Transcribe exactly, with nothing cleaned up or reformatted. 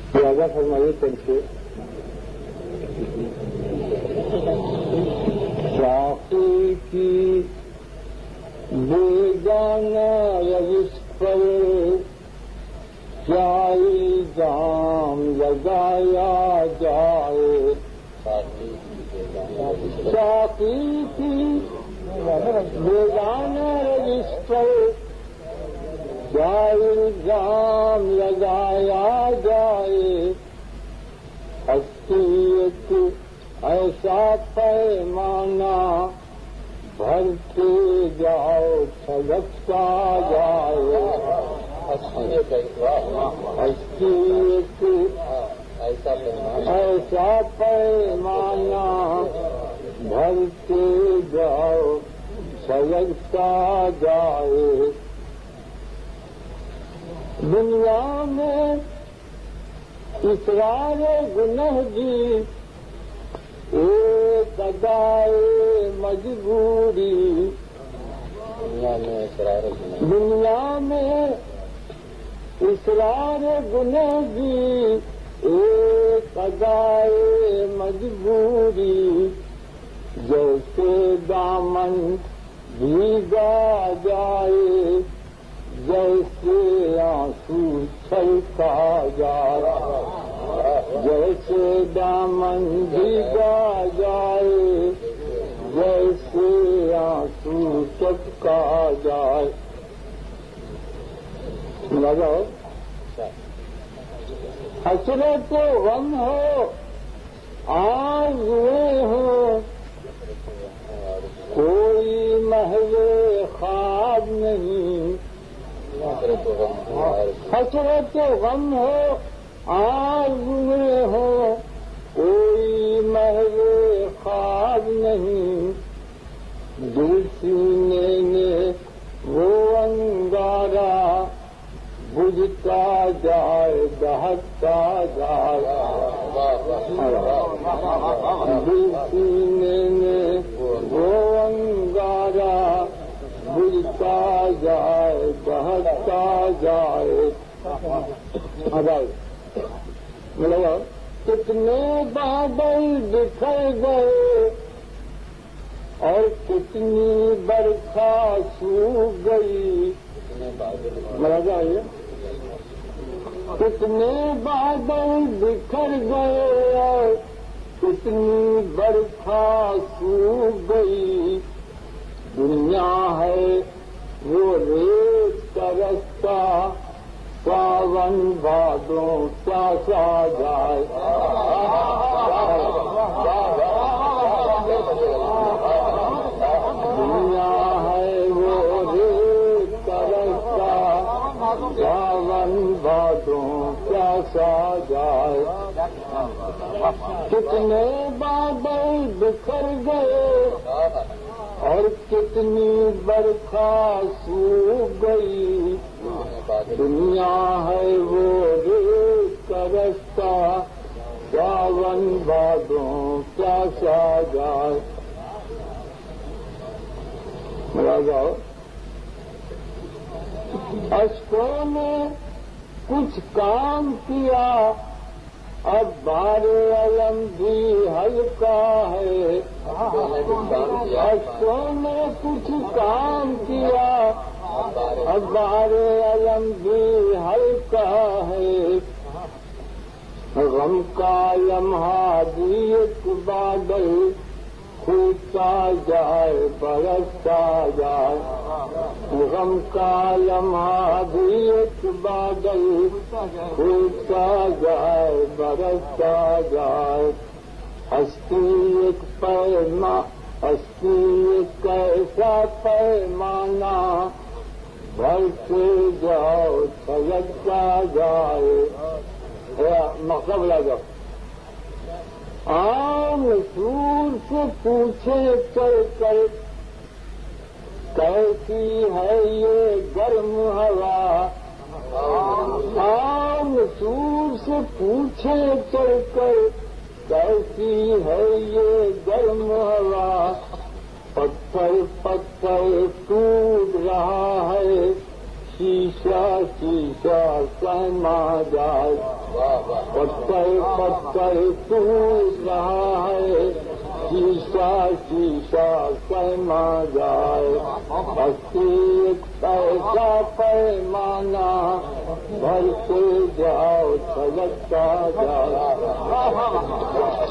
لہذا فرمائیے کیسے ساقی کی بیگانہ روش پر کیا الزام لگایا جائے؟ ساقی کی بیگانہ روش پر کیا الزام لگایا جائے؟ حسیت ایسا پیمانہ بھرتے جاؤ چھلکتا جائے۔ حسیت ایسا پیمانہ بھرتے جاؤ چھلکتا جائے۔ دنیا میں اصرار گنہ کی ایک ادائے مجبوری، دنیا میں اصرار گنہ کی ایک ادائے مجبوری، جیسے دامن بھیگا جائے جیسے آنسو چھلکا جائے، جیسے دامن بھیگا جائے جیسے آنسو چھلکا جائے۔ لگاؤ حسرت و غم ہو آرزوئیں ہو، کوئی محض خواب نہیں۔ حسرت و غم ہو آرزوئیں ہو، کوئی محض خواب نہیں۔ دل سینے میں وہ انگارہ بجھتا جائے دہکتا جائے، دل سینے میں وہ انگارہ بجھتا جائے دہکتا جائے۔ مطلب کتنے بادل بکھر گئے اور کتنی برکھا سوکھ گئی۔ مطلب آئیے کتنے بادل بکھر گئے اور کتنی برکھا سوکھ گئی۔ دنیا ہے وہ ریت کا رستہ، ساون بادوں کیا سا جائے۔ دنیا ہے وہ ریت کا رستہ، ساون بادوں کیا سا جائے۔ کتنے بادل بکھر گئے اور کتنی برکھا سوکھ گئی۔ دنیا ہے وہ ریت کا رستہ، ساون بادوں کیا سا جائے۔ جاؤ اشکوں نے کچھ کام کیا، اب بار علم بھی ہلکا ہے۔ اشکوں نے کچھ کام کیا، اب بار علم بھی ہلکا ہے۔ غم کا لمحہ بھی ایک بادل کھوتا جائے برستا جائے۔ غم کا لمحہ بھی ایک بادل کھوتا جائے برستا جائے۔ ہستی ایک پیما ہستی ایک ایسا پیمانہ بھرتے جاؤ چھلکتا جائے۔ مقصد لگا عام سور سے پوچھے چل کر کیسی ہے یہ گرم ہوا۔ عام سور سے پوچھے چل کر کیسی ہے یہ گرم ہوا۔ پتھر پتھر ٹوٹ رہا ہے، شیش شیشہ شیشہ سہما جائے پتھر پتھر ٹوٹ رہا ہے شیشہ شیشہ سہما جائے بستی ایک پیسہ پیمانہ بھرتے جاؤ چھلکتا جائے